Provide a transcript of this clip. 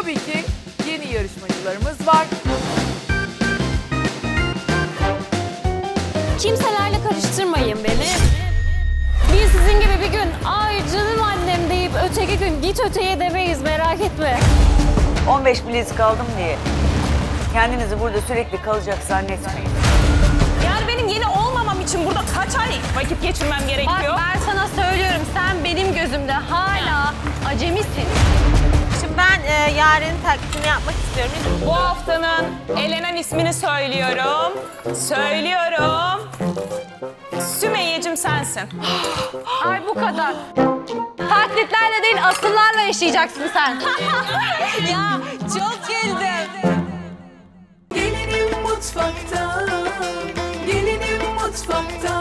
tabii ki yeni yarışmacılarımız var. Kimselerle karıştırmayın beni. Biz sizin gibi bir gün ay canım annem deyip öteki gün git öteye demeyiz, merak etme. 15 bilezik aldım diye kendinizi burada sürekli kalacak zannetmeyin. Yani benim yeni olmamam için burada kaç ay vakit geçirmem gerekiyor? Bak ben sana söylüyorum, sen benim gözümde hala acemisin. Şimdi ben Yaren'in taklidini yapmak istiyorum. Bu haftanın elenen ismini söylüyorum. Sümeyye'cim sensin. Ay bu kadar. Taklitlerle değil, asıllarla yaşayacaksın sen. Ya çok güldüm. Gelinim mutfakta, gelinim mutfakta.